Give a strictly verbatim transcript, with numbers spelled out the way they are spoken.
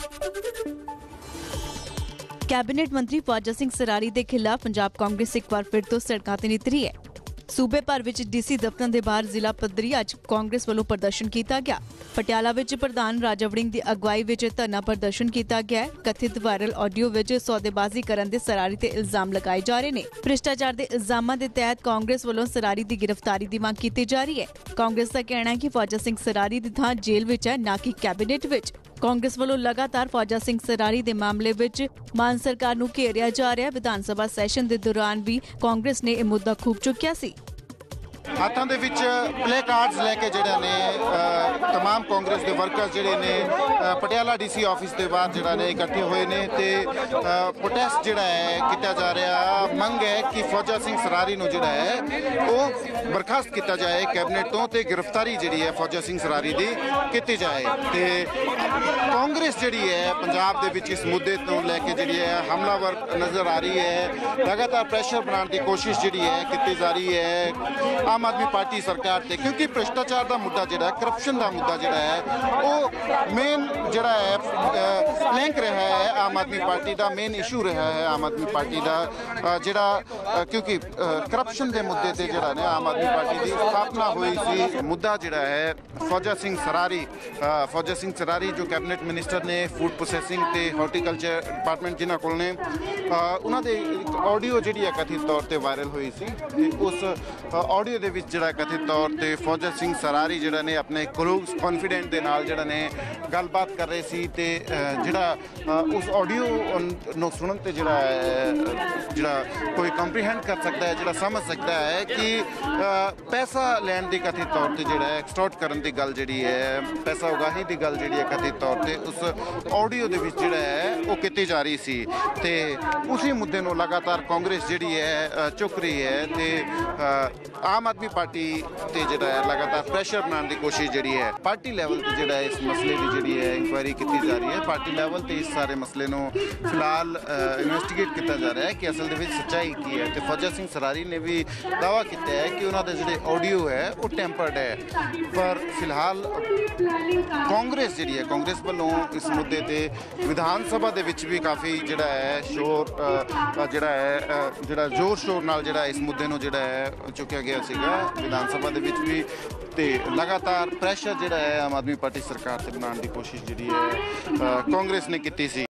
Cabinet मंत्री फौजा सिंह सरारी के खिलाफ पंजाब कांग्रेस एक बार फिर तो सड़कों ते नितरी है। सूबे भर विच डीसी दफ्तर के बाहर जिला पद्धरी अज कांग्रेस वालों प्रदर्शन किया गया। पटियाला विच प्रधान राजा वड़िंग की अगवाई विच धरना प्रदर्शन किया गया। कथित वायरल ऑडियो विच सौदेबाजी करन दे सरारी ते इल्जाम लगाए जा रहे हैं। भ्रिष्टाचार के इल्जामां के तहत कांग्रेस वालों सरारी की गिरफ्तारी की मांग की जा रही है। कांग्रेस का कहना है कि फौजा सिंह सरारी की थां जेल विच है, ना कि कैबिनेट विच। कांग्रेस वालों लगातार फौजा सिंह सरारी के मामले विच मान सरकार नूं घेरिया जा रहा है। विधान सभा सैशन के दौरान भी कांग्रेस ने यह मुद्दा खूब चुक्या सी। हाथों के विच प्ले कार्ड्स लैके जिहड़े ने तमाम कांग्रेस के वर्कर्स जिहड़े ने पटियाला डीसी ऑफिस के बाहर जिहड़ा ने इकट्ठे हुए ने ते प्रोटेस्ट जिहड़ा है किया जा रहा। मंग है कि फौजा सिंह सरारी नूं जिहड़ा है वो बर्खास्त किया जाए कैबिनेट तो ते गिरफ्तारी जिहड़ी है फौजा सिंह सरारी की की जाए। ते कांग्रेस जिहड़ी है पंजाब दे विच इस मुद्दे तो लैके जिहड़ी है हमलावर नज़र आ रही है। लगातार प्रेशर बनाने की कोशिश जिहड़ी है की जा रही है आम आदमी पार्टी सरकार से, क्योंकि भ्रिष्टाचार का मुद्दा जिहड़ा है, करप्शन का मुद्दा जिहड़ा है वो मेन जिहड़ा है लिंक रहा है आम आदमी पार्टी का, मेन इशू रहा है आम आदमी पार्टी का जिहड़ा, क्योंकि करप्शन के मुद्दे से जिहड़ा ने आम आदमी पार्टी की स्थापना हुई सी। मुद्दा जिहड़ा है फौजा सिंह सरारी फौजा सिंह सरारी जो कैबिनेट मिनिस्टर ने फूड प्रोसैसिंग ते हॉर्टिकल्चर डिपार्टमेंट जिन्हां कोल ने उन्हां दे ऑडियो जिहड़ी है कथित तौर पर वायरल हुई सी। उस ऑडियो दे विच जिहड़ा कथित तौर पर फौजा सिंह सरारी जिहड़ा ने अपने क्लोज कॉन्फिडेंट दे नाल जिहड़ा ने गलबात कर रहे सी ते जिहड़ा उस ऑडियो नूं सुनन ते जिहड़ा जिहड़ा कोई कंप्रीहेंड कर सकता है, जिहड़ा समझ सकता है कि पैसा लैण दी कथित तौर पर जिहड़ा एक्सटॉर्ट करन दी गल जिहड़ी है, पैसा उगाही दी गल जिहड़ी है कथित तौर पर उस ऑडियो दे विच जिहड़ा है वो कीती जा रही सी। ते उसी मुद्दे नूं लगातार कांग्रेस जिहड़ी है चुक रही है ते आम आदमी पार्टी ते जिहड़ा है लगातार प्रेशर बनाने की कोशिश जिहड़ी है। पार्टी लैवल ते जिहड़ा है इस मसले की जिहड़ी है इंक्वायरी की जा रही है। पार्टी लैवल ते इस सारे मसले नूं फिलहाल इन्वेस्टिगेट किया जा रहा है कि असल दे विच सच्चाई की है। ते फौजा सिंह सरारी ने भी दावा किया है कि उन्होंने जिहड़े ऑडियो है वो टैंपर्ड है, पर फिलहाल कांग्रेस जिहड़ी है कांग्रेस वालों इस मुद्दे ते विधान सभा दे विच भी काफ़ी जिहड़ा है शोर जिहड़ा है जिहड़ा जोर शोर नाल जिहड़ा इस मुद्दे नूं जिहड़ा है चुकिया गया सीगा विधान सभा दे विच भी। ते लगातार प्रेशर जिहड़ा है आम आदमी पार्टी सरकार ते बनाने की कोशिश जिहड़ी है कांग्रेस ने कीती सी।